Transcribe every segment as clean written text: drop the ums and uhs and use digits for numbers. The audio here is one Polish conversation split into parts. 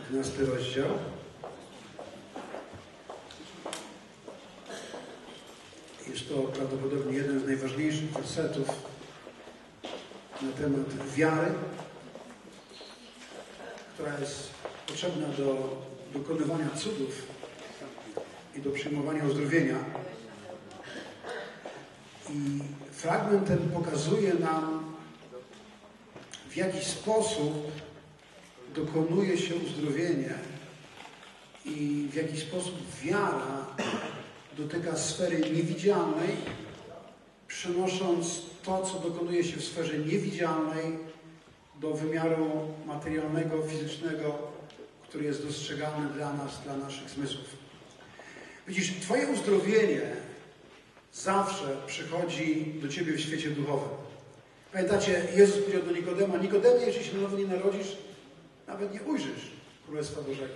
11 rozdział. Jest to prawdopodobnie jeden z najważniejszych wersetów na temat wiary, która jest potrzebna do dokonywania cudów i do przyjmowania uzdrowienia. I fragment ten pokazuje nam, w jaki sposób dokonuje się uzdrowienie i w jaki sposób wiara dotyka sfery niewidzialnej, przenosząc to, co dokonuje się w sferze niewidzialnej, do wymiaru materialnego, fizycznego, który jest dostrzegalny dla nas, dla naszych zmysłów. Widzisz, Twoje uzdrowienie zawsze przychodzi do Ciebie w świecie duchowym. Pamiętacie, Jezus powiedział do Nikodema: Nikodemie, jeśli się na nowo nie narodzisz, nawet nie ujrzysz Królestwa Bożego.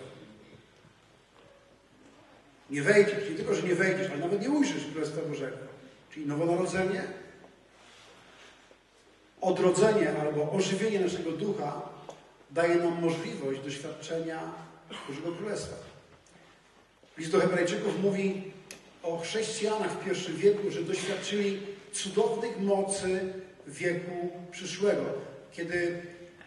Nie wejdziesz, nie tylko, że nie wejdziesz, ale nawet nie ujrzysz Królestwa Bożego. Czyli nowonarodzenie, odrodzenie albo ożywienie naszego ducha daje nam możliwość doświadczenia Bożego Królestwa. List do Hebrajczyków mówi o chrześcijanach w pierwszym wieku, że doświadczyli cudownych mocy wieku przyszłego. Kiedy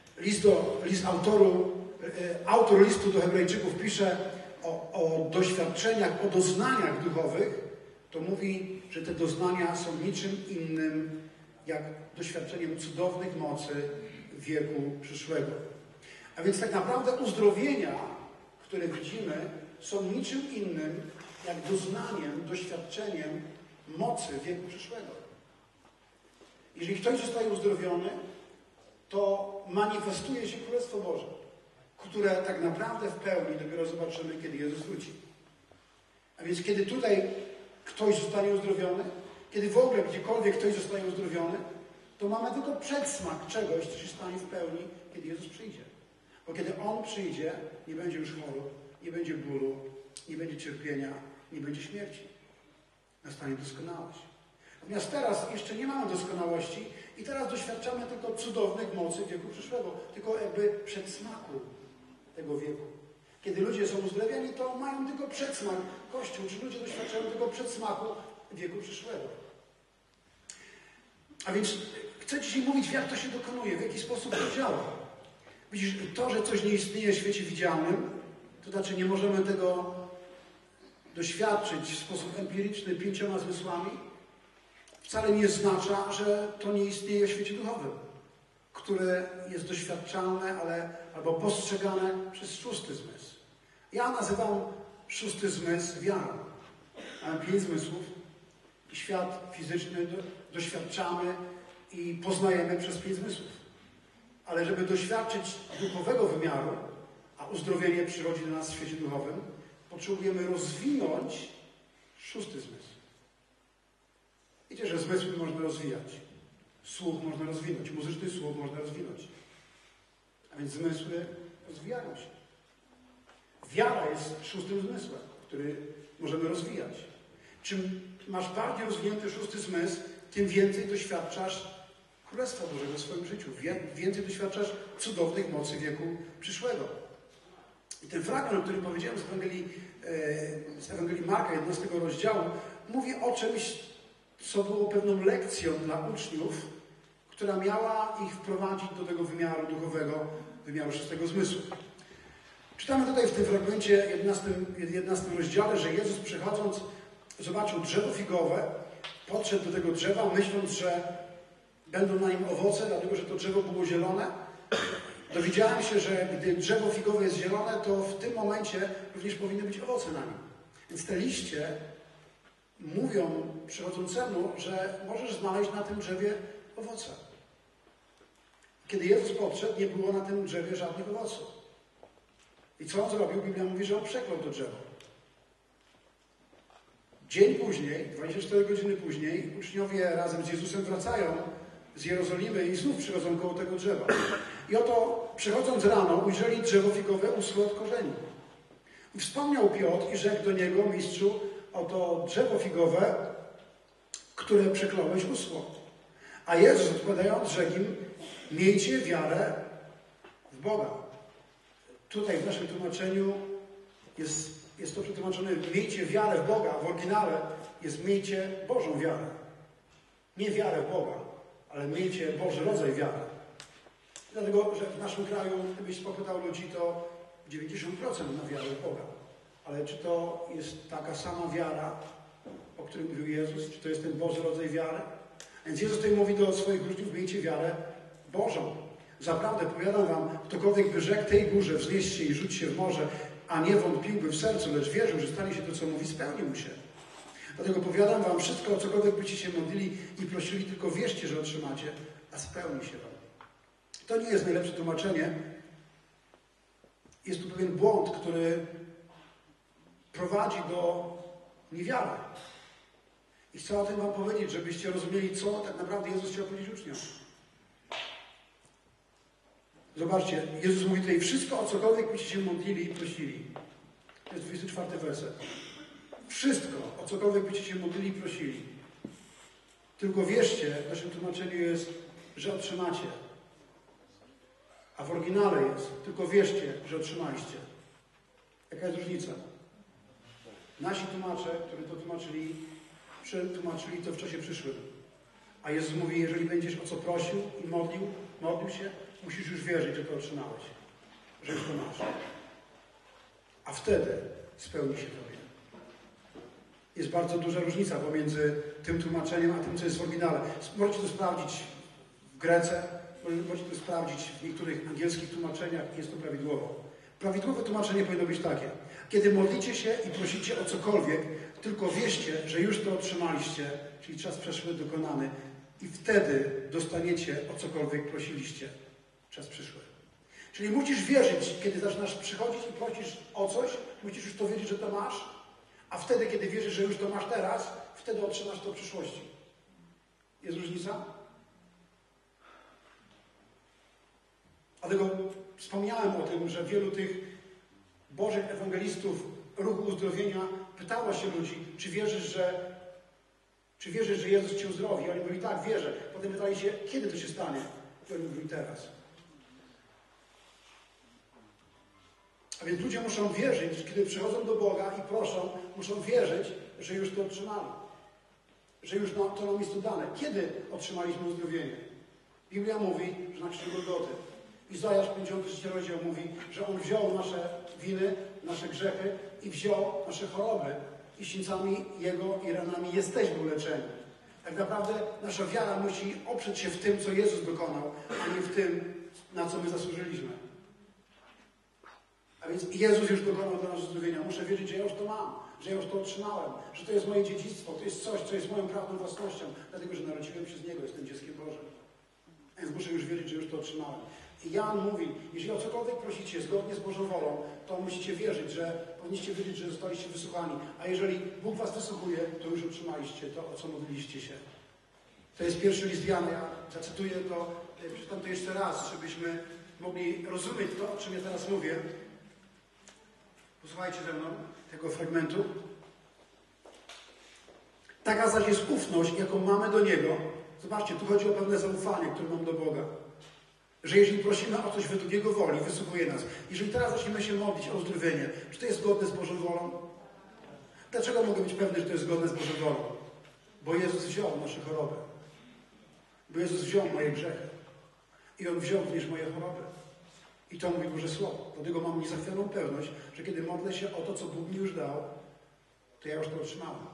autor listu do Hebrajczyków pisze o doświadczeniach, o doznaniach duchowych, to mówi, że te doznania są niczym innym jak doświadczeniem cudownych mocy wieku przyszłego. A więc tak naprawdę uzdrowienia, które widzimy, są niczym innym jak doznaniem, doświadczeniem mocy wieku przyszłego. Jeżeli ktoś zostaje uzdrowiony, to manifestuje się Królestwo Boże, które tak naprawdę w pełni dopiero zobaczymy, kiedy Jezus wróci. A więc kiedy tutaj ktoś zostanie uzdrowiony, kiedy w ogóle gdziekolwiek ktoś zostaje uzdrowiony, to mamy tylko przedsmak czegoś, co się stanie w pełni, kiedy Jezus przyjdzie. Bo kiedy On przyjdzie, nie będzie już chorób, nie będzie bólu, nie będzie cierpienia, nie będzie śmierci. Nastanie doskonałość. Natomiast teraz jeszcze nie mamy doskonałości i teraz doświadczamy tylko cudownych mocy wieku przyszłego, tylko jakby przedsmaku tego wieku. Kiedy ludzie są uzdrawiani, to mają tylko przedsmak. Kościół, czy ludzie doświadczają tylko przedsmaku wieku przyszłego. A więc chcę dzisiaj mówić, jak to się dokonuje, w jaki sposób to działa. Widzisz, to, że coś nie istnieje w świecie widzialnym, to znaczy nie możemy tego doświadczyć w sposób empiryczny 5 zmysłami, wcale nie oznacza, że to nie istnieje w świecie duchowym, które jest doświadczalne, albo postrzegane przez 6. zmysł. Ja nazywam 6. zmysł wiarą. Mamy 5 zmysłów i świat fizyczny doświadczamy i poznajemy przez 5 zmysłów. Ale żeby doświadczyć duchowego wymiaru, a uzdrowienie przychodzi do nas w świecie duchowym, potrzebujemy rozwinąć 6. zmysł. Wiecie, że zmysły można rozwijać. Słuch można rozwinąć, muzyczny słuch można rozwinąć. A więc zmysły rozwijają się. Wiara jest 6. zmysłem, który możemy rozwijać. Czym masz bardziej rozwinięty 6. zmysł, tym więcej doświadczasz Królestwa Bożego w swoim życiu. Więcej doświadczasz cudownych mocy wieku przyszłego. I ten fragment, o którym powiedziałem z Ewangelii Marka, 11 rozdziału, mówi o czymś, co było pewną lekcją dla uczniów, która miała ich wprowadzić do tego wymiaru duchowego, wymiaru 6. zmysłu. Czytamy tutaj w tym fragmencie 11 rozdziale, że Jezus przechodząc zobaczył drzewo figowe, podszedł do tego drzewa, myśląc, że będą na nim owoce, dlatego że to drzewo było zielone. Dowiedziałem się, że gdy drzewo figowe jest zielone, to w tym momencie również powinny być owoce na nim. Więc te liście mówią przychodzącemu, że możesz znaleźć na tym drzewie owoce. Kiedy Jezus podszedł, nie było na tym drzewie żadnych owoców. I co on zrobił? Biblia mówi, że on przeklął to drzewo. Dzień później, 24 godziny później, uczniowie razem z Jezusem wracają z Jerozolimy i znów przychodzą koło tego drzewa. I oto, przechodząc rano, ujrzeli drzewo figowe uschłe od korzeni. I wspomniał Piotr i rzekł do niego: Mistrzu, oto drzewo figowe, które przekląłeś, uschło. A Jezus, odpowiadając, rzekł im: miejcie wiarę w Boga. Tutaj w naszym tłumaczeniu jest to przetłumaczone: miejcie wiarę w Boga. W oryginale jest: miejcie Bożą wiarę. Nie wiarę w Boga, ale miejcie Boży rodzaj wiary. Dlatego, że w naszym kraju, gdybyś popytał ludzi, to 90% ma wiarę w Boga. Ale czy to jest taka sama wiara, o której mówił Jezus? Czy to jest ten Boży rodzaj wiary? Więc Jezus tutaj mówi do swoich uczniów: miejcie wiarę Bożą. Zaprawdę powiadam wam, ktokolwiek by rzekł tej górze: wznieś się i rzuć się w morze, a nie wątpiłby w sercu, lecz wierzył, że stanie się to, co mówi, spełni mu się. Dlatego powiadam wam, wszystko, o cokolwiek byście się modlili i prosili, tylko wierzcie, że otrzymacie, a spełni się wam. To nie jest najlepsze tłumaczenie. Jest tu pewien błąd, który prowadzi do niewiary. I chcę o tym wam powiedzieć, żebyście rozumieli, co tak naprawdę Jezus chciał powiedzieć uczniom. Zobaczcie, Jezus mówi tutaj: wszystko, o cokolwiek byście się modlili i prosili. To jest 24 werset. Wszystko, o cokolwiek byście się modlili i prosili. Tylko wierzcie, w naszym tłumaczeniu jest, że otrzymacie. A w oryginale jest: tylko wierzcie, że otrzymaliście. Jaka jest różnica? Nasi tłumacze, którzy to tłumaczyli, przetłumaczyli to w czasie przyszłym. A Jezus mówi: jeżeli będziesz o co prosił i modlił się, musisz już wierzyć, że to otrzymałeś. Że już to masz. A wtedy spełni się tobie. Jest bardzo duża różnica pomiędzy tym tłumaczeniem, a tym, co jest w oryginale. Możecie to sprawdzić w Grece, możecie to sprawdzić w niektórych angielskich tłumaczeniach i jest to prawidłowo. Prawidłowe tłumaczenie powinno być takie: kiedy modlicie się i prosicie o cokolwiek, tylko wierzcie, że już to otrzymaliście, czyli czas przeszły dokonany, i wtedy dostaniecie o cokolwiek prosiliście. Czas przyszły. Czyli musisz wierzyć, kiedy zaczynasz przychodzić i prosisz o coś, musisz już to wiedzieć, że to masz, a wtedy, kiedy wierzysz, że już to masz teraz, wtedy otrzymasz to w przyszłości. Jest różnica? Dlatego wspomniałem o tym, że wielu tych bożych ewangelistów ruchu uzdrowienia pytało się ludzi: czy wierzysz, że Jezus cię uzdrowi? Oni mówili: tak, wierzę. Potem pytali się: kiedy to się stanie? I oni mówili: teraz. A więc ludzie muszą wierzyć, że kiedy przychodzą do Boga i proszą, muszą wierzyć, że już to otrzymali. Że już to nam jest to dane. Kiedy otrzymaliśmy uzdrowienie? Biblia mówi, że na krzyżu Golgoty. Izajasz 53 rozdział mówi, że On wziął nasze winy, nasze grzechy i wziął nasze choroby. I sińcami Jego i ranami jesteśmy uleczeni. Tak naprawdę nasza wiara musi oprzeć się w tym, co Jezus dokonał, a nie w tym, na co my zasłużyliśmy. A więc Jezus już dokonał dla nas uzdrowienia. Muszę wiedzieć, że ja już to mam, że ja już to otrzymałem, że to jest moje dziedzictwo, to jest coś, co jest moją prawdą własnością, dlatego, że narodziłem się z Niego, jestem dzieckiem Bożym. A więc muszę już wiedzieć, że już to otrzymałem. I Jan mówi: jeżeli o cokolwiek prosicie zgodnie z Bożą wolą, to musicie wierzyć, powinniście wiedzieć, że zostaliście wysłuchani. A jeżeli Bóg was wysłuchuje, to już otrzymaliście to, o co modliliście się. To jest pierwszy list Jana. Ja zacytuję to, przeczytam to jeszcze raz, żebyśmy mogli rozumieć to, o czym ja teraz mówię. Posłuchajcie ze mną tego fragmentu. Taka zaś jest ufność, jaką mamy do Niego. Zobaczcie, tu chodzi o pewne zaufanie, które mam do Boga. Że jeżeli prosimy o coś według Jego woli, wysłuchuje nas. Jeżeli teraz zaczniemy się modlić o uzdrowienie, czy to jest zgodne z Bożą wolą? Dlaczego mogę być pewny, że to jest zgodne z Bożą wolą? Bo Jezus wziął nasze choroby. Bo Jezus wziął moje grzechy. I On wziął również moje choroby. I to mówi Boże Słowo. Dlatego mam niezachwianą pewność, że kiedy modlę się o to, co Bóg mi już dał, to ja już to otrzymałem.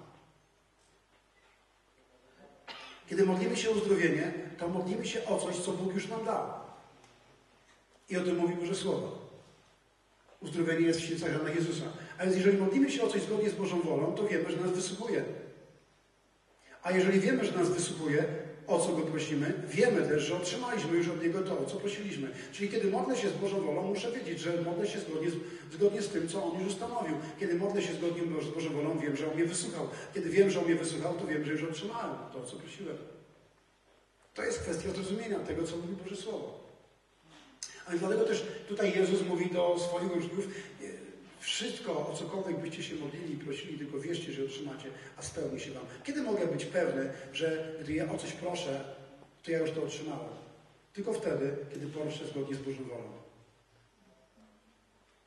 Kiedy modlimy się o uzdrowienie, to modlimy się o coś, co Bóg już nam dał. I o tym mówi Boże Słowo. Uzdrowienie jest w święcach ranach Jezusa. A więc jeżeli modlimy się o coś zgodnie z Bożą wolą, to wiemy, że nas wysłuchuje. A jeżeli wiemy, że nas wysłuchuje, o co Go prosimy, wiemy też, że otrzymaliśmy już od Niego to, o co prosiliśmy. Czyli kiedy modlę się z Bożą wolą, muszę wiedzieć, że modlę się zgodnie z tym, co On już ustanowił. Kiedy modlę się zgodnie z Bożą wolą, wiem, że On mnie wysłuchał. Kiedy wiem, że On mnie wysłuchał, to wiem, że już otrzymałem to, o co prosiłem. To jest kwestia zrozumienia tego, co mówi Boże Słowo. Ale dlatego też tutaj Jezus mówi do swoich uczniów: wszystko, o cokolwiek byście się modlili i prosili, tylko wierzcie, że otrzymacie, a spełni się wam. Kiedy mogę być pewny, że gdy ja o coś proszę, to ja już to otrzymałem? Tylko wtedy, kiedy proszę zgodnie z Bożą wolą.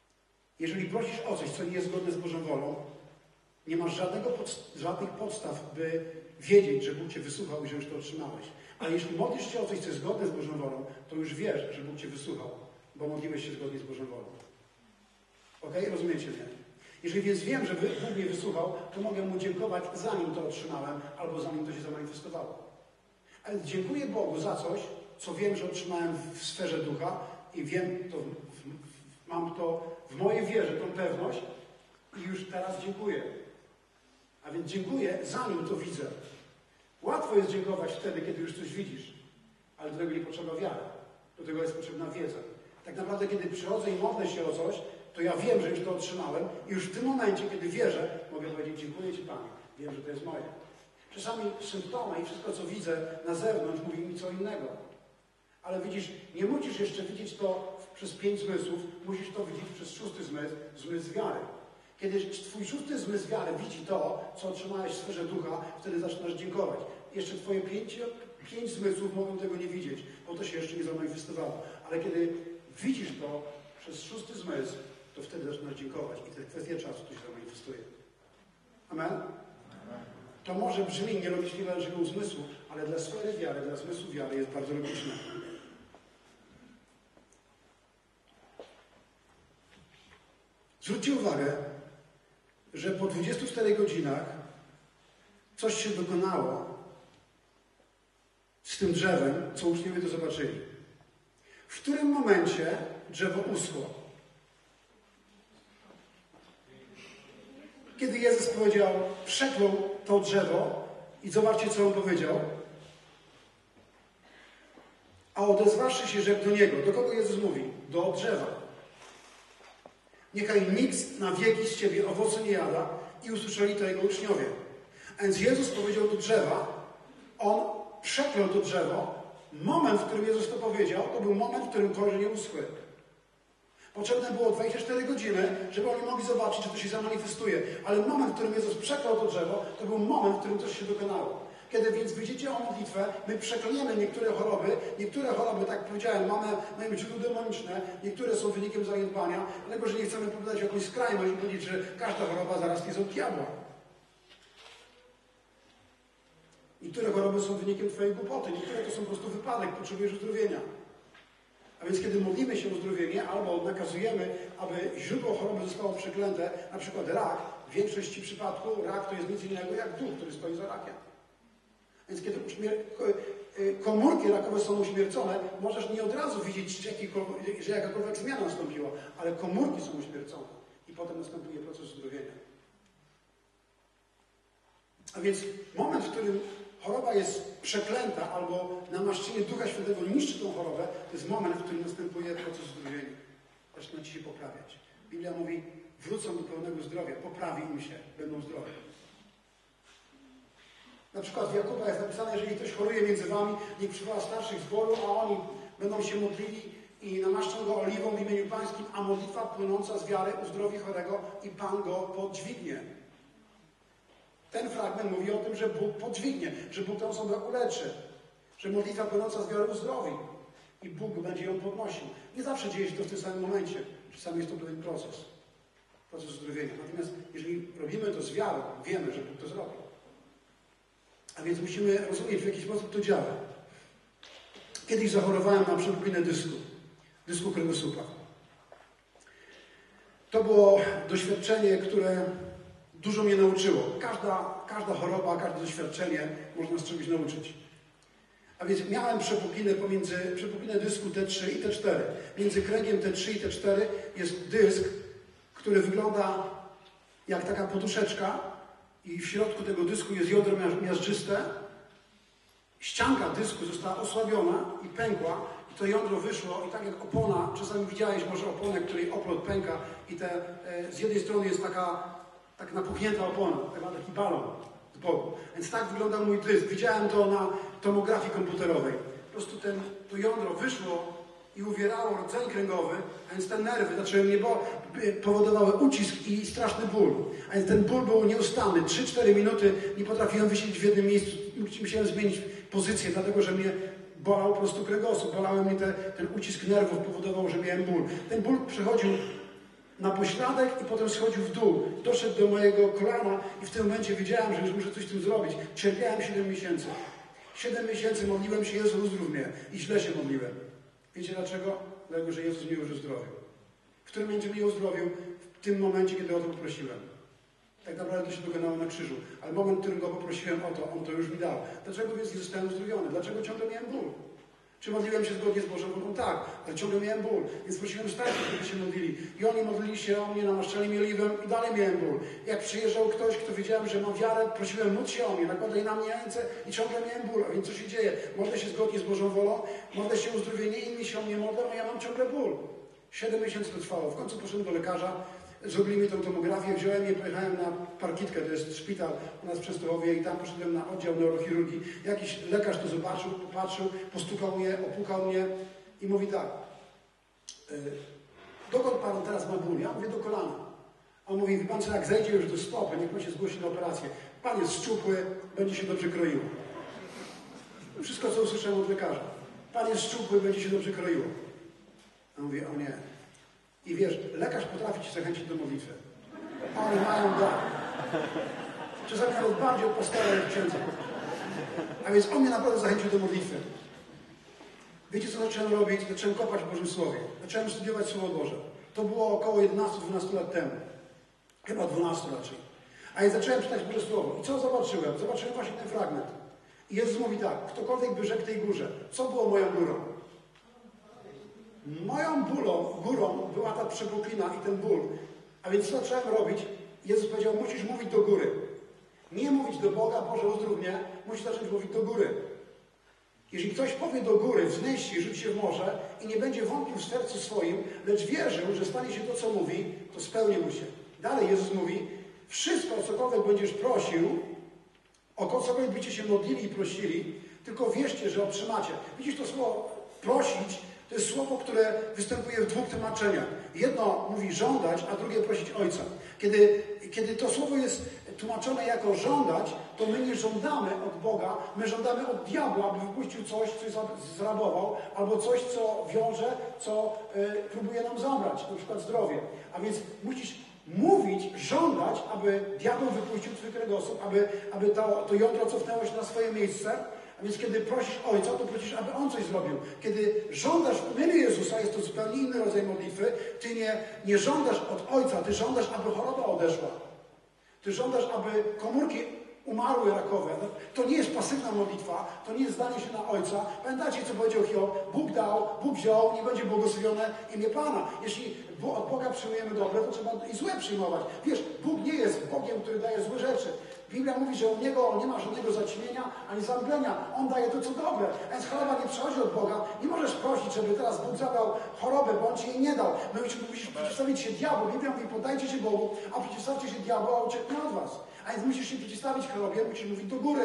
Jeżeli prosisz o coś, co nie jest zgodne z Bożą wolą, nie masz żadnych podstaw, by wiedzieć, że Bóg Cię wysłuchał i że już to otrzymałeś. Ale jeśli modlisz się o coś, co jest zgodne z Bożą wolą, to już wiesz, że Bóg Cię wysłuchał, bo modliłeś się zgodnie z Bożą wolą. Okej? Rozumiecie mnie? Jeżeli więc wiem, że Bóg mnie wysłuchał, to mogę Mu dziękować, zanim to otrzymałem, albo zanim to się zamanifestowało. Ale dziękuję Bogu za coś, co wiem, że otrzymałem w sferze ducha i wiem, mam to w mojej wierze, tą pewność i już teraz dziękuję. A więc dziękuję, zanim to widzę. Łatwo jest dziękować wtedy, kiedy już coś widzisz, ale do tego nie potrzeba wiary. Do tego jest potrzebna wiedza. Tak naprawdę, kiedy przychodzę i modlę się o coś, to ja wiem, że już to otrzymałem i już w tym momencie, kiedy wierzę, mogę powiedzieć: dziękuję Ci, Panie. Wiem, że to jest moje. Czasami symptomy i wszystko, co widzę na zewnątrz, mówi mi co innego. Ale widzisz, nie musisz jeszcze widzieć to przez 5 zmysłów, musisz to widzieć przez 6. zmysł, zmysł wiary. Kiedy Twój 6. zmysł wiary widzi to, co otrzymałeś w sferze ducha, wtedy zaczynasz dziękować. Jeszcze Twoje 5 zmysłów mogą tego nie widzieć, bo to się jeszcze nie zamanifestowało. Ale kiedy widzisz to przez 6. zmysł, to wtedy zaczynasz dziękować i to jest kwestia czasu, to się zamanifestuje. Amen? To może brzmi nie logicznie naszego umysłu, ale dla sfery wiary, dla zmysłu wiary jest bardzo logiczne. Zwróćcie uwagę, że po 24 godzinach coś się dokonało z tym drzewem, co uczniowie to zobaczyli. W którym momencie drzewo uschło? Kiedy Jezus powiedział, przeklął to drzewo i zobaczcie, co On powiedział. A odezwawszy się, rzekł do niego. Do kogo Jezus mówi? Do drzewa. Niechaj nikt na wieki z Ciebie owocu nie jada. I usłyszeli to Jego uczniowie. A więc Jezus powiedział do drzewa, On przeklął to drzewo. Moment, w którym Jezus to powiedział, to był moment, w którym korzenie uschły. Potrzebne było 24 godziny, żeby oni mogli zobaczyć, czy to się zamanifestuje. Ale moment, w którym Jezus przeklął to drzewo, to był moment, w którym coś się dokonało. Kiedy więc wyjdziecie o modlitwę, my przeklniemy niektóre choroby. Niektóre choroby, tak jak powiedziałem, mają źródło demoniczne, niektóre są wynikiem zaniedbania, dlatego że nie chcemy popadać w jakąś skrajność i powiedzieć, że każda choroba zaraz jest od diabła. Niektóre choroby są wynikiem Twojej głupoty, niektóre to są po prostu wypadek, potrzebujesz uzdrowienia. A więc kiedy modlimy się o uzdrowienie albo nakazujemy, aby źródło choroby zostało przeklęte, na przykład rak, w większości przypadków rak to jest nic innego jak duch, który stoi za rakiem. Więc kiedy komórki rakowe są uśmiercone, możesz nie od razu widzieć, że jakakolwiek zmiana nastąpiła, ale komórki są uśmiercone i potem następuje proces uzdrowienia. A więc moment, w którym choroba jest przeklęta albo namaszczenie Ducha Świętego niszczy tą chorobę, to jest moment, w którym następuje proces uzdrowienia. Zaczyna Ci się poprawiać. Biblia mówi, wrócą do pełnego zdrowia, poprawi im się, będą zdrowi. Na przykład w Jakuba jest napisane, jeżeli ktoś choruje między wami, niech przywoła starszych zboru, a oni będą się modlili i namaszczą go oliwą w imieniu Pańskim, a modlitwa płynąca z wiary uzdrowi chorego i Pan go podźwignie. Ten fragment mówi o tym, że Bóg podźwignie, że Bóg tę osobę uleczy, że modlitwa płynąca z wiary uzdrowi i Bóg będzie ją podnosił. Nie zawsze dzieje się to w tym samym momencie. Czasami jest to pewien proces uzdrowienia. Natomiast jeżeli robimy to z wiarą, wiemy, że Bóg to zrobi. A więc musimy rozumieć, w jaki sposób to działa. Kiedyś zachorowałem na przepuklinę dysku kręgosłupa. To było doświadczenie, które dużo mnie nauczyło. Każda choroba, każde doświadczenie można z czegoś nauczyć. A więc miałem przepuklinę dysku T3 i T4. Między kręgiem T3 i T4 jest dysk, który wygląda jak taka poduszeczka i w środku tego dysku jest jądro miażdżyste. Ścianka dysku została osłabiona i pękła i to jądro wyszło i tak jak opona, czasami widziałeś może oponę, której oplot pęka i z jednej strony jest tak napuchnięta opona, taki balon z boku. Więc tak wyglądał mój dysk. Widziałem to na tomografii komputerowej. Po prostu to jądro wyszło i uwierało rdzeń kręgowy, a więc te nerwy zaczęły mnie powodowały ucisk i straszny ból. A więc ten ból był nieustanny. 3-4 minuty nie potrafiłem wysiedzieć w jednym miejscu. Musiałem zmienić pozycję, dlatego że mnie bolał po prostu kręgosłup. Bolały mnie ten ucisk nerwów, powodował, że miałem ból. Ten ból przechodził na pośladek i potem schodził w dół. Doszedł do mojego kolana i w tym momencie wiedziałem, że już muszę coś z tym zrobić. Cierpiałem 7 miesięcy. 7 miesięcy modliłem się, Jezu, uzdrów mnie. I źle się modliłem. Wiecie dlaczego? Dlatego, że Jezus mnie już uzdrowił. W którym momencie mnie uzdrowił? W tym momencie, kiedy o to poprosiłem. Tak naprawdę to się dokonało na krzyżu. Ale moment, w którym Go poprosiłem o to, On to już mi dał. Dlaczego więc nie zostałem uzdrowiony? Dlaczego ciągle miałem ból? Czy modliłem się zgodnie z Bożą wolą? Tak, ale ciągle miałem ból. Więc prosiłem starszych, żeby się modlili. I oni modlili się o mnie, namaszczali mnie oliwem i dalej miałem ból. Jak przyjeżdżał ktoś, kto wiedziałem, że ma wiarę, prosiłem, módl się o mnie, nakładaj na mnie ręce i ciągle miałem ból. A więc co się dzieje? Modlę się zgodnie z Bożą wolą, modlę się o uzdrowienie, inni się o mnie modlą, a ja mam ciągle ból. 7 miesięcy to trwało. W końcu poszedłem do lekarza, zrobili mi tą tomografię, wziąłem je, pojechałem na Parkitkę, to jest szpital u nas w Częstochowie i tam poszedłem na oddział neurochirurgii. Jakiś lekarz to zobaczył, popatrzył, postukał mnie, opukał mnie i mówi tak, dokąd pan teraz ma ból? Ja mówię, do kolana. On mówi, wie pan co, jak zejdzie już do stopy, niech pan się zgłosi na operację. Pan jest szczupły, będzie się dobrze kroiło. Wszystko, co usłyszałem od lekarza. Pan jest szczupły, będzie się dobrze kroiło. A mówię, o nie. I wiesz, lekarz potrafi cię zachęcić do modlitwy. Oni mają dar. Czasami nawet bardziej od pastora jak księdza. A więc on mnie naprawdę zachęcił do modlitwy. Wiecie, co zacząłem robić? Zacząłem kopać w Bożym Słowie. Zacząłem studiować Słowo Boże. To było około 11-12 lat temu. Chyba 12 raczej. A ja zacząłem czytać Boże Słowo. I co zobaczyłem? Zobaczyłem właśnie ten fragment. I Jezus mówi tak, ktokolwiek by rzekł tej górze, co było moją górą? Moją górą była ta przepuklina i ten ból. A więc co zacząłem robić? Jezus powiedział, musisz mówić do góry. Nie mówić do Boga, Boże uzdrów mnie, musisz zacząć mówić do góry. Jeżeli ktoś powie do góry, wznieś się, rzuć się w morze i nie będzie wątpił w sercu swoim, lecz wierzył, że stanie się to, co mówi, to spełni mu się. Dalej Jezus mówi, wszystko, o cokolwiek będziesz prosił, o cokolwiek będziecie się modlili i prosili, tylko wierzcie, że otrzymacie. Widzisz to słowo prosić, to jest słowo, które występuje w dwóch tłumaczeniach. Jedno mówi żądać, a drugie prosić Ojca. Kiedy to słowo jest tłumaczone jako żądać, to my nie żądamy od Boga, my żądamy od diabła, aby wypuścił coś, co zrabował, albo coś, co wiąże, co próbuje nam zabrać, na przykład zdrowie. A więc musisz mówić, żądać, aby diabeł wypuścił twój kręgosłup, aby to jądro cofnęło się na swoje miejsce. A więc kiedy prosisz Ojca, to prosisz, aby On coś zrobił. Kiedy żądasz w imieniu Jezusa, jest to zupełnie inny rodzaj modlitwy, ty nie żądasz od Ojca, ty żądasz, aby choroba odeszła. Ty żądasz, aby komórki umarły rakowe. To nie jest pasywna modlitwa, to nie jest zdanie się na Ojca. Pamiętacie, co powiedział Hiob? Bóg dał, Bóg wziął, nie będzie błogosławione imię Pana. Jeśli od Boga przyjmujemy dobre, to trzeba i złe przyjmować. Wiesz, Bóg nie jest Bogiem, który daje złe rzeczy. Biblia mówi, że u Niego nie ma żadnego zaćmienia ani zamglenia. On daje to, co dobre. A więc choroba nie przychodzi od Boga. Nie możesz prosić, żeby teraz Bóg zabrał chorobę, bo On ci jej nie dał. Musisz przeciwstawić się diabłu. Biblia mówi, poddajcie się Bogu, a przeciwstawcie się diabłu, a ucieknie od was. A więc musisz się przeciwstawić chorobie, musisz mówić do góry.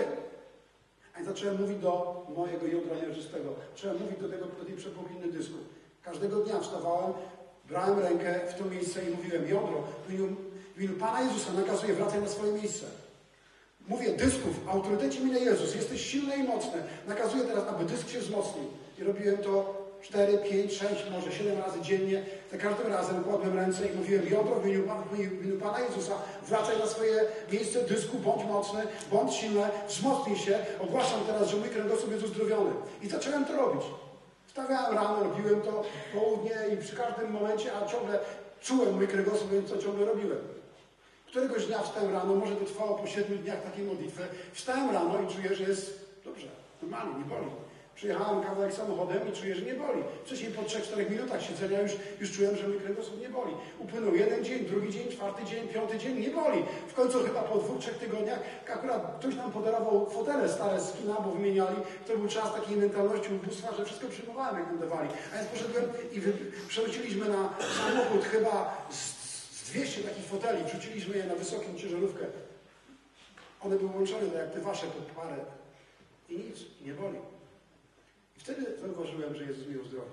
A więc zacząłem mówić do mojego jądra nierzystego. Zacząłem mówić do tej przepukliny dysku. Każdego dnia wstawałem, brałem rękę w to miejsce i mówiłem, jądro, w imieniu Pana Jezusa nakazuję, wracaj na swoje miejsce. Mówię, dysków, w autorytecie imienia Jezus, jesteś silny i mocny. Nakazuję teraz, aby dysk się wzmocnił. I robiłem to 4, 5, 6, może 7 razy dziennie. Za każdym razem kładłem ręce i mówiłem, jądro, w imieniu Pana Jezusa, wracaj na swoje miejsce dysku, bądź mocny, bądź silny, wzmocnij się. Ogłaszam teraz, że mój kręgosłup jest uzdrowiony. I zacząłem to robić. Wstawiałem rano, robiłem to w południe i przy każdym momencie, a ciągle czułem mój kręgosłup, więc to ciągle robiłem. Któregoś dnia wstałem rano, może to trwało po 7 dniach takiej modlitwy, wstałem rano i czuję, że jest dobrze, normalnie, nie boli. Przyjechałem kawałek samochodem i czuję, że nie boli. Wcześniej po 3-4 minutach siedzenia już czułem, że mój kręgosłup nie boli. Upłynął jeden dzień, drugi dzień, 4. dzień, 5. dzień, nie boli. W końcu chyba po 2-3 tygodniach akurat ktoś nam podarował fotele stare z kina, bo wymieniali. To był czas takiej mentalności ubóstwa, że wszystko przyjmowałem, jak nam dawali. A więc poszedłem i przerzuciliśmy na samochód chyba z 200 takich foteli, wrzuciliśmy je na wysoką ciężarówkę. One były łączone jak te wasze pod parę. I nic, nie boli. I wtedy zauważyłem, że Jezus mnie uzdrowił.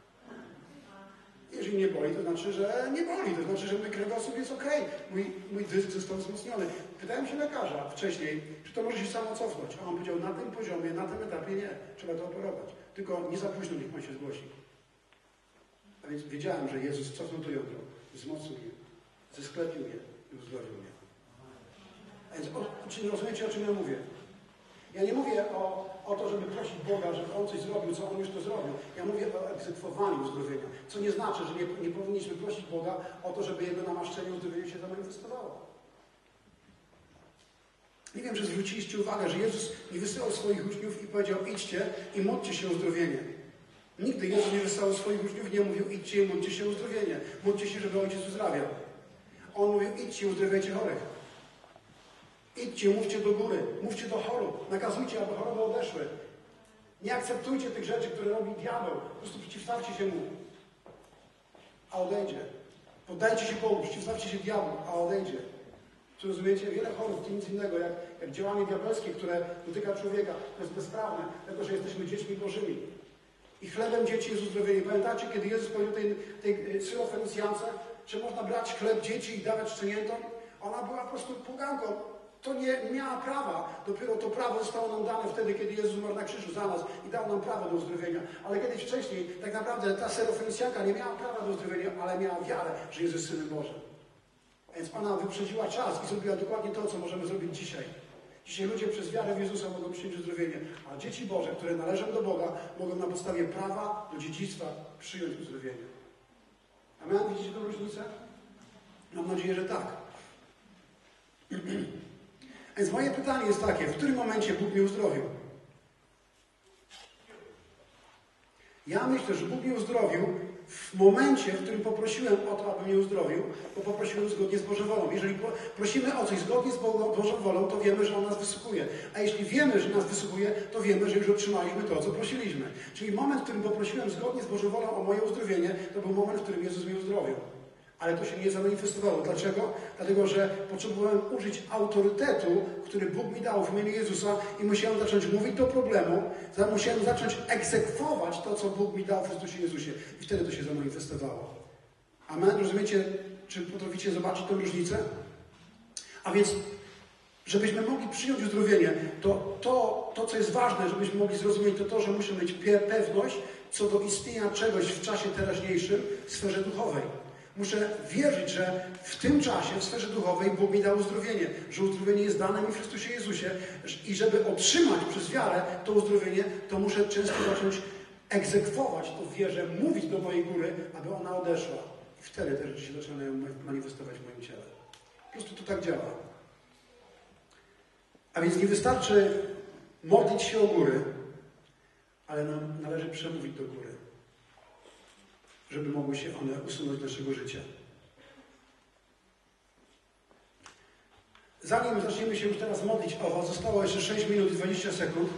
Jeżeli nie boli, to znaczy, że nie boli. To znaczy, że mój kręgosłup jest okej. Mój dysk został wzmocniony. Pytałem się lekarza wcześniej, czy to może się samo cofnąć. A on powiedział, na tym poziomie, na tym etapie nie. Trzeba to operować. Tylko nie za późno, niech pan się zgłosi. A więc wiedziałem, że Jezus cofnął to jądro. wzmocnił je, zesklepił je i uzdrowił je. A więc czy rozumiecie, o czym ja mówię? Ja nie mówię o to, żeby prosić Boga, żeby On coś zrobił, co On już to zrobił. Ja mówię o egzekwowaniu uzdrowienia. Co nie znaczy, że nie powinniśmy prosić Boga o to, żeby Jego namaszczenie uzdrowienia się zamanifestowało. Nie wiem, czy zwróciliście uwagę, że Jezus nie wysyłał swoich uczniów i powiedział: idźcie i módlcie się o uzdrowienie. Nigdy Jezus nie wysyłał swoich uczniów i nie mówił: idźcie i módlcie się o uzdrowienie. Módlcie się, żeby Ojciec uzdrawiał. On mówił: idźcie i uzdrawiajcie chorych. Idźcie, mówcie do góry, mówcie do chorób, nakazujcie, aby choroby odeszły. Nie akceptujcie tych rzeczy, które robi diabeł. Po prostu przeciwstawcie się mu, a odejdzie. Poddajcie się Bogu, przeciwstawcie się diabłu, a odejdzie. Czy rozumiecie? Wiele chorób to nic innego, jak działanie diabelskie, które dotyka człowieka. To jest bezprawne, dlatego że jesteśmy dziećmi Bożymi. I chlebem dzieci jest uzdrowienie. Pamiętacie, kiedy Jezus powiedział tej Syrofenicjance, że można brać chleb dzieci i dawać szczeniętom? Ona była po prostu poganką. To nie miała prawa. Dopiero to prawo zostało nam dane wtedy, kiedy Jezus umarł na krzyżu za nas i dał nam prawo do uzdrowienia. Ale kiedyś wcześniej, tak naprawdę ta Syrofenicjanka nie miała prawa do uzdrowienia, ale miała wiarę, że Jezus jest Synem Bożym. Więc ona wyprzedziła czas i zrobiła dokładnie to, co możemy zrobić dzisiaj. Dzisiaj ludzie przez wiarę w Jezusa mogą przyjąć uzdrowienie, a dzieci Boże, które należą do Boga, mogą na podstawie prawa do dziedzictwa przyjąć uzdrowienie. Amen? Widzicie tę różnicę? Mam nadzieję, że tak. Więc moje pytanie jest takie: w którym momencie Bóg mnie uzdrowił? Ja myślę, że Bóg mnie uzdrowił w momencie, w którym poprosiłem o to, aby mnie uzdrowił, bo poprosiłem zgodnie z Bożą wolą. Jeżeli prosimy o coś zgodnie z Bożą wolą, to wiemy, że On nas wysłuchuje. A jeśli wiemy, że nas wysłuchuje, to wiemy, że już otrzymaliśmy to, co prosiliśmy. Czyli moment, w którym poprosiłem zgodnie z Bożą wolą o moje uzdrowienie, to był moment, w którym Jezus mnie uzdrowił. Ale to się nie zamanifestowało. Dlaczego? Dlatego, że potrzebowałem użyć autorytetu, który Bóg mi dał w imieniu Jezusa i musiałem zacząć mówić do problemu, musiałem zacząć egzekwować to, co Bóg mi dał w Chrystusie Jezusie. I wtedy to się zamanifestowało. Amen? Rozumiecie? Czy potraficie zobaczyć tę różnicę? A więc, żebyśmy mogli przyjąć uzdrowienie, to co jest ważne, żebyśmy mogli zrozumieć, to, że musimy mieć pewność co do istnienia czegoś w czasie teraźniejszym w sferze duchowej. Muszę wierzyć, że w tym czasie, w sferze duchowej, Bóg mi dał uzdrowienie, że uzdrowienie jest dane mi w Chrystusie Jezusie i żeby otrzymać przez wiarę to uzdrowienie, to muszę często zacząć egzekwować to w wierze, mówić do mojej góry, aby ona odeszła. I wtedy te rzeczy się zaczynają manifestować w moim ciele. Po prostu to tak działa. A więc nie wystarczy modlić się o góry, ale należy przemówić do góry, żeby mogły się one usunąć z naszego życia. Zanim zaczniemy się już teraz modlić o Was, zostało jeszcze 6 minut i 20 sekund.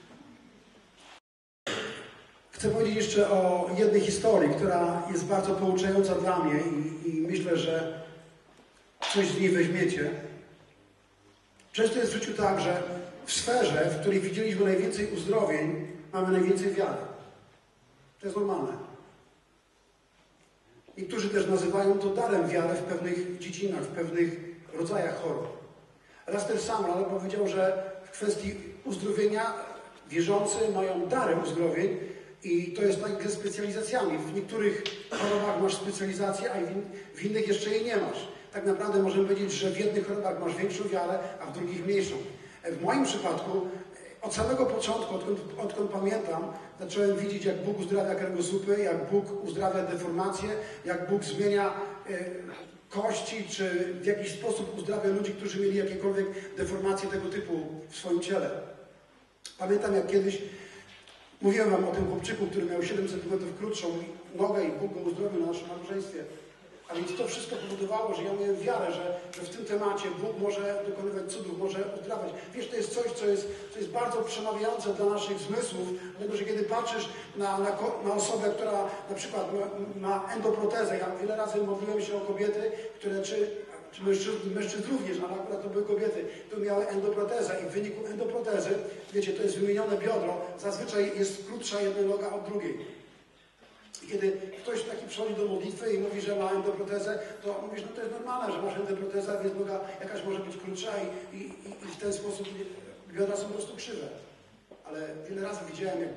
Chcę powiedzieć jeszcze o jednej historii, która jest bardzo pouczająca dla mnie i myślę, że coś z niej weźmiecie. Często jest w życiu tak, że w sferze, w której widzieliśmy najwięcej uzdrowień, mamy najwięcej wiary. To jest normalne. Niektórzy też nazywają to darem wiary w pewnych dziedzinach, w pewnych rodzajach chorób. Raz też sam ale powiedział, że w kwestii uzdrowienia wierzący mają dary uzdrowień i to jest tak ze specjalizacjami. W niektórych chorobach masz specjalizację, a w innych jeszcze jej nie masz. Tak naprawdę możemy powiedzieć, że w jednych chorobach masz większą wiarę, a w drugich mniejszą. W moim przypadku od samego początku, odkąd pamiętam, zacząłem widzieć, jak Bóg uzdrawia kręgosłupy, jak Bóg uzdrawia deformacje, jak Bóg zmienia kości, czy w jakiś sposób uzdrawia ludzi, którzy mieli jakiekolwiek deformacje tego typu w swoim ciele. Pamiętam, jak kiedyś mówiłem Wam o tym chłopczyku, który miał 7 cm krótszą nogę i Bóg go uzdrowił na naszym małżeństwie. A więc to wszystko powodowało, że ja miałem wiarę, że w tym temacie Bóg może dokonywać cudów, może uzdrawiać. Wiesz, to jest coś, co jest bardzo przemawiające dla naszych zmysłów, dlatego że kiedy patrzysz na osobę, która na przykład ma endoprotezę, ja wiele razy modliłem się o kobiety, które czy mężczyzn również, ale akurat to były kobiety, które miały endoprotezę i w wyniku endoprotezy, wiecie, to jest wymienione biodro, zazwyczaj jest krótsza jedna noga od drugiej. I kiedy ktoś taki przychodzi do modlitwy i mówi, że ma endoprotezę, to mówisz, no to jest normalne, że masz endoprotezę, więc noga jakaś może być krótsza i w ten sposób biodra są po prostu krzywe. Ale wiele razy widziałem, jak Bóg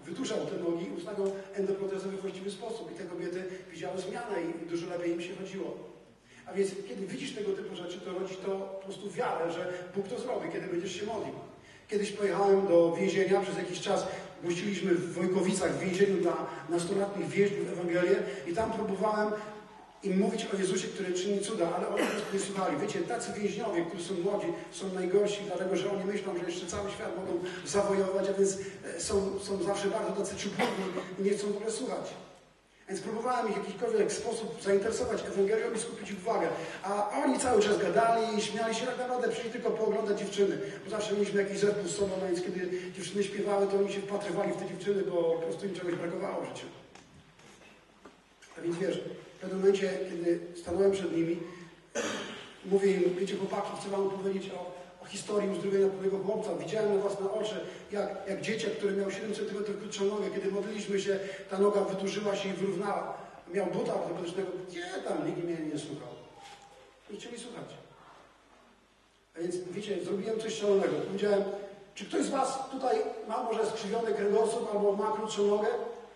wytuszał te nogi i ustawiał endoprotezę we właściwy sposób. I te kobiety widziały zmianę i dużo lepiej im się chodziło. A więc kiedy widzisz tego typu rzeczy, to rodzi to po prostu wiarę, że Bóg to zrobi, kiedy będziesz się modlił. Kiedyś pojechałem do więzienia, przez jakiś czas gościliśmy w Wojkowicach w więzieniu dla nastolatnich więźniów Ewangelię i tam próbowałem im mówić o Jezusie, który czyni cuda, ale oni nas nie słuchali. Wiecie, tacy więźniowie, którzy są młodzi, są najgorsi, dlatego że oni myślą, że jeszcze cały świat mogą zawojować, a więc są zawsze bardzo tacy czupurni i nie chcą w ogóle słuchać. Więc próbowałem ich w jakikolwiek sposób zainteresować Ewangelią i skupić ich uwagę. A oni cały czas gadali i śmiali się, tak naprawdę przyjęli tylko pooglądać dziewczyny. Bo zawsze mieliśmy jakiś zespół z sobą, a więc kiedy dziewczyny śpiewały, to oni się wpatrywali w te dziewczyny, bo po prostu im czegoś brakowało w życiu. A więc wiesz, w pewnym momencie, kiedy stanąłem przed nimi, mówię im, wiecie chłopaki, chcę wam powiedzieć o historii uzdrowienia pewnego chłopca. Widziałem na własne oczy, jak dzieciak, który miał 7 cm krótszą nogę, kiedy modliliśmy się, ta noga wydłużyła się i wyrównała. Miał buta ortopedycznego. Gdzie tam? Nikt mnie nie słuchał. Nie chcieli słuchać. A więc, wiecie, zrobiłem coś szalonego. Powiedziałem, czy ktoś z was tutaj ma może skrzywiony kręgosłup albo ma krótszą nogę?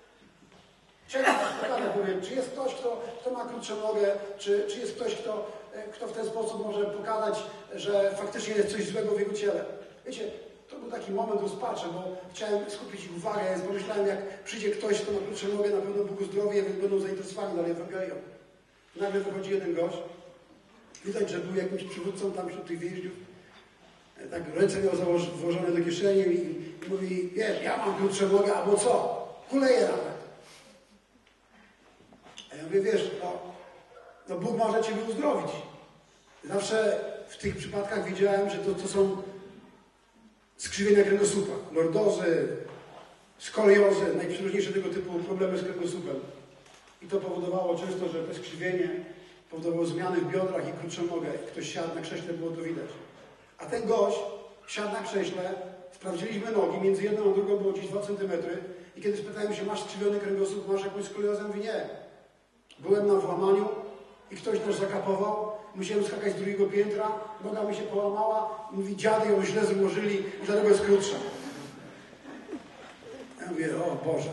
Powiem, czy jest ktoś, kto ma krótszą nogę, czy jest ktoś, kto w ten sposób może pokazać, że faktycznie jest coś złego w jego ciele. Wiecie, to był taki moment rozpaczy, bo chciałem skupić ich uwagę, więc pomyślałem, jak przyjdzie ktoś, kto ma krótszą nogę, na pewno Bóg uzdrowi, więc będą zainteresowani dalej Ewangelią. Nagle wychodzi jeden gość, widać, że był jakimś przywódcą tam wśród tych więźniów, tak ręce miał włożone do kieszeni i mówi, wiesz, ja mam krótszą nogę, albo co? Kuleję nawet. A ja mówię, wiesz, no Bóg może Ciebie uzdrowić. Zawsze w tych przypadkach wiedziałem, że to są skrzywienia kręgosłupa, lordozy, skoliozy, najprzeróżniejsze tego typu problemy z kręgosłupem. I to powodowało często, że to skrzywienie powodowało zmiany w biodrach i krótszą nogę. Ktoś siadł na krześle, było to widać. A ten gość siadł na krześle, sprawdziliśmy nogi, między jedną a drugą było gdzieś 2 cm. I kiedy spytałem się, masz skrzywiony kręgosłup, masz jakąś skoliozę? Mówi, nie. Byłem na włamaniu i ktoś nas zakapował. Musiałem skakać z drugiego piętra, noga mi się połamała. Mówi, dziady ją źle złożyli i dlatego jest krótsza. Ja mówię, o Boże.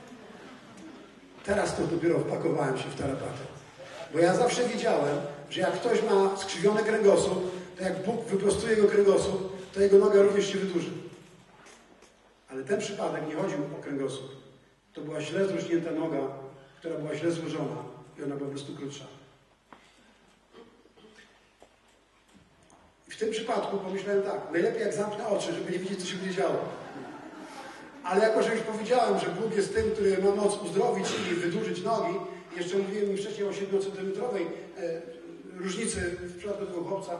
Teraz to dopiero wpakowałem się w tarapatę. Bo ja zawsze wiedziałem, że jak ktoś ma skrzywiony kręgosłup, to jak Bóg wyprostuje jego kręgosłup, to jego noga również się wydłuży. Ale ten przypadek nie chodził o kręgosłup. To była źle zrośnięta noga, która była źle złożona i ona była po prostu krótsza. I w tym przypadku pomyślałem tak, najlepiej jak zamknę oczy, żeby nie widzieć, co się będzie działo. Ale jako, że już powiedziałem, że Bóg jest tym, który ma moc uzdrowić i wydłużyć nogi, jeszcze mówiłem mi wcześniej o 7-centymetrowej różnicy w przypadku tego chłopca,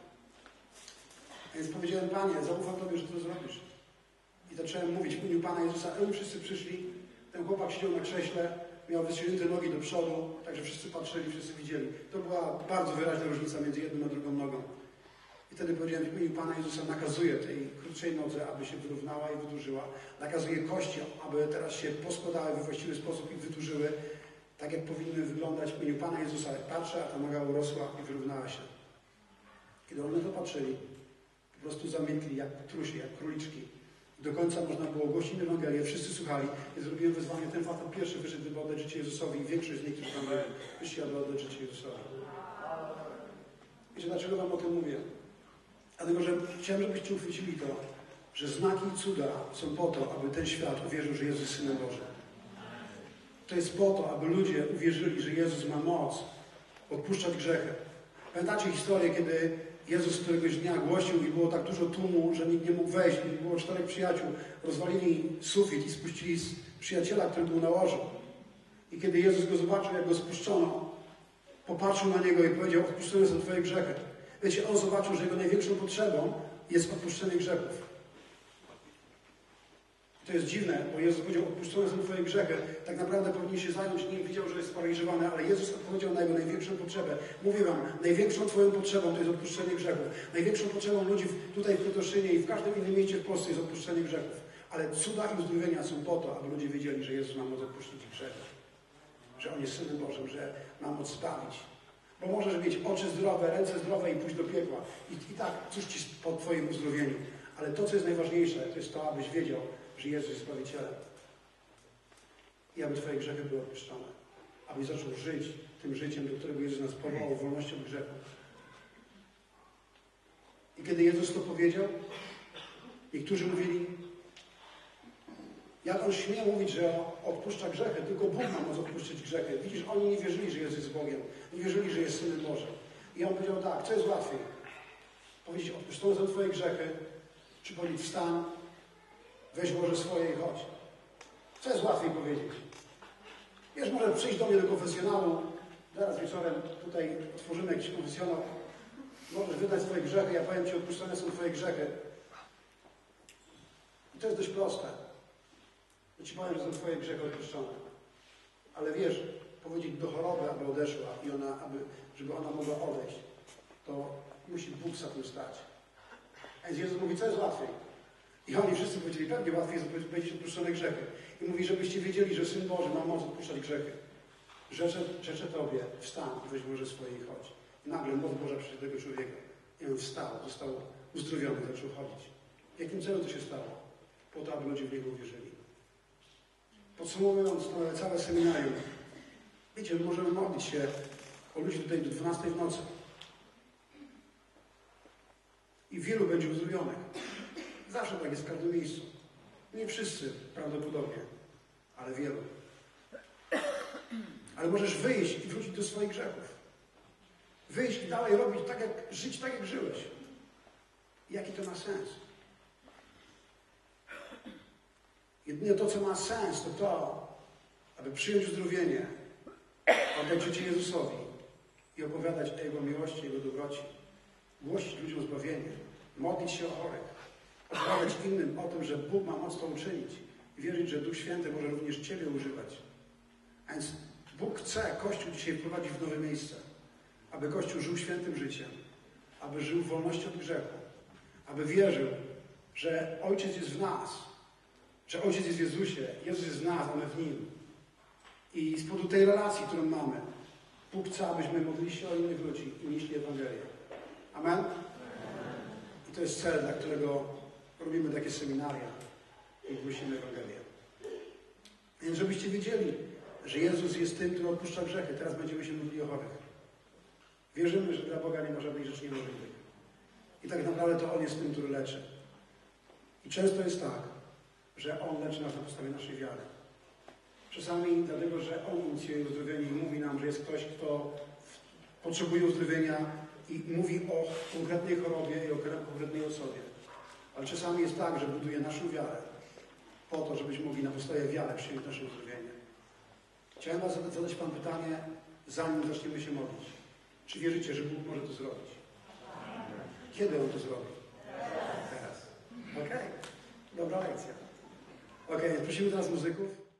więc powiedziałem, Panie, zaufam Tobie, że to zrobisz. I zacząłem mówić w imieniu Pana Jezusa. Oni wszyscy przyszli, ten chłopak siedział na krześle, miał wyciągnięte nogi do przodu, także wszyscy patrzyli, wszyscy widzieli. To była bardzo wyraźna różnica między jedną a drugą nogą. I wtedy powiedziałem w imieniu Pana Jezusa, nakazuję tej krótszej nodze, aby się wyrównała i wydłużyła. Nakazuję kości, aby teraz się poskładały we właściwy sposób i wydłużyły, tak jak powinny wyglądać w imieniu Pana Jezusa. Patrzę, a ta noga urosła i wyrównała się. Kiedy oni to patrzyli, po prostu zamilkli jak trusie, jak króliczki. Do końca można było głosić Ewangelię, wszyscy słuchali. I zrobiłem wyzwanie, ten facet pierwszy wyszedł, żeby oddać życie Jezusowi i większość z nich, którzy tam byli, wyszli, aby oddać życie Jezusowi. Wiecie, dlaczego Wam o tym mówię? Dlatego, że chciałem, żebyście uchwycili to, że znaki i cuda są po to, aby ten świat uwierzył, że Jezus jest Synem Bożym. To jest po to, aby ludzie uwierzyli, że Jezus ma moc odpuszczać grzechy. Pamiętacie historię, kiedy Jezus któregoś dnia głosił i było tak dużo tłumu, że nikt nie mógł wejść, i było 4 przyjaciół, rozwalili sufit i spuścili przyjaciela, który był na łożu. I kiedy Jezus go zobaczył, jak go spuszczono, popatrzył na niego i powiedział, odpuszczone są Twoje grzechy. Wiecie, on zobaczył, że jego największą potrzebą jest odpuszczenie grzechów. To jest dziwne, bo Jezus powiedział, odpuszczone są Twoje grzechy. Tak naprawdę powinien się zająć nim, widział, że jest sparaliżowany, ale Jezus odpowiedział na jego największą potrzebę. Mówię Wam, największą Twoją potrzebą to jest odpuszczenie grzechów. Największą potrzebą ludzi tutaj w Krotoszynie i w każdym innym mieście w Polsce jest odpuszczenie grzechów. Ale cuda i uzdrowienia są po to, aby ludzie wiedzieli, że Jezus ma moc odpuścić ich grzechów. Że On jest Synem Bożym, że ma moc zbawić. Bo możesz mieć oczy zdrowe, ręce zdrowe i pójść do piekła. I tak, cóż Ci po Twoim uzdrowieniu. Ale to, co jest najważniejsze, to jest to, abyś wiedział, że Jezus jest Zbawicielem. i aby Twoje grzechy były odpuszczone. Abyś zaczął żyć tym życiem, do którego Jezus nas powołał, wolnością od grzechu. I kiedy Jezus to powiedział, niektórzy mówili, jak On śmie mówić, że odpuszcza grzechy, tylko Bóg ma moc odpuścić grzechy. Widzisz, oni nie wierzyli, że Jezus jest Bogiem. Nie wierzyli, że jest Synem Bożym. I On powiedział tak, co jest łatwiej? Powiedzieć, odpuszczone są Twoje grzechy, czy powiedzieć, wstań, weź łoże swoje i chodź. Co jest łatwiej powiedzieć? Wiesz, może przyjść do mnie do konfesjonału, zaraz wieczorem tutaj otworzymy jakiś konfesjonał, możesz wydać swoje grzechy, ja powiem Ci, odpuszczone są Twoje grzechy. I to jest dość proste. Ja Ci powiem, że są Twoje grzechy odpuszczone. Ale wiesz, powiedzieć do choroby, aby odeszła i żeby ona mogła odejść, to musi Bóg za tym stać. A więc Jezus mówi, co jest łatwiej? I oni wszyscy powiedzieli, pewnie łatwiej jest powiedzieć odpuszczone grzechy. I mówi, żebyście wiedzieli, że Syn Boży ma moc odpuszczać grzechy. Rzeczę Tobie, wstań, weź może swoje i chodź. I nagle moc Boża przyszła do tego człowieka. I on wstał, został uzdrowiony, zaczął chodzić. W jakim celu to się stało? Po to, aby ludzie w Niego uwierzyli. Podsumowując to całe seminarium, wiecie, my możemy modlić się o ludzi tutaj do 12 w nocy. I wielu będzie uzdrowionych. Zawsze tak jest w każdym miejscu. Nie wszyscy prawdopodobnie, ale wielu. Ale możesz wyjść i wrócić do swoich grzechów. Wyjść i dalej robić tak, żyć tak, jak żyłeś. Jaki to ma sens? Jedynie to, co ma sens, to, aby przyjąć uzdrowienie, oddać życie Jezusowi i opowiadać o Jego miłości, Jego dobroci. Głosić ludziom zbawienie. Modlić się o chorych. Opowiadać innym o tym, że Bóg ma moc to uczynić. I wierzyć, że Duch Święty może również Ciebie używać. A więc Bóg chce Kościół dzisiaj wprowadzić w nowe miejsce. Aby Kościół żył świętym życiem. Aby żył w wolności od grzechu. Aby wierzył, że Ojciec jest w nas. Że Ojciec jest w Jezusie. Jezus jest w nas, a my w Nim. I z powodu tej relacji, którą mamy, Bóg chce, abyśmy modlili się o innych ludzi i nieśli Ewangelię. Amen? I to jest cel, dla którego robimy takie seminaria i głosimy Ewangelię. Więc żebyście wiedzieli, że Jezus jest tym, który odpuszcza grzechy. Teraz będziemy się modlili o chorych. Wierzymy, że dla Boga nie ma żadnej rzeczy niemożliwej. I tak naprawdę to On jest tym, który leczy. I często jest tak, że On leczy nas na podstawie naszej wiary. Czasami dlatego, że On inicjuje uzdrowienie i mówi nam, że jest ktoś, kto potrzebuje uzdrowienia i mówi o konkretnej chorobie i o konkretnej osobie. Ale czasami jest tak, że buduje naszą wiarę po to, żebyśmy mogli na podstawie wiary przyjąć nasze uzdrowienie. Chciałem Was zadać Wam pytanie, zanim zaczniemy się modlić. Czy wierzycie, że Bóg może to zrobić? Kiedy On to zrobi? Teraz. Okej. Dobra lekcja. Okej, prosimy teraz muzyków.